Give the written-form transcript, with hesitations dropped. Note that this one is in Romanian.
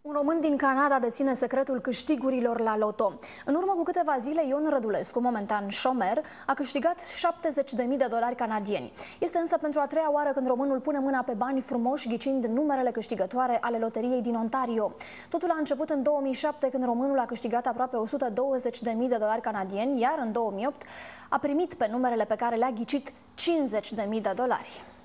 Un român din Canada deține secretul câștigurilor la loto. În urmă cu câteva zile, Ion Rădulescu, momentan șomer, a câștigat $70.000 canadieni. Este însă pentru a treia oară când românul pune mâna pe bani frumoși, ghicind numerele câștigătoare ale loteriei din Ontario. Totul a început în 2007, când românul a câștigat aproape $120.000 canadieni, iar în 2008 a primit pe numerele pe care le-a ghicit $50.000.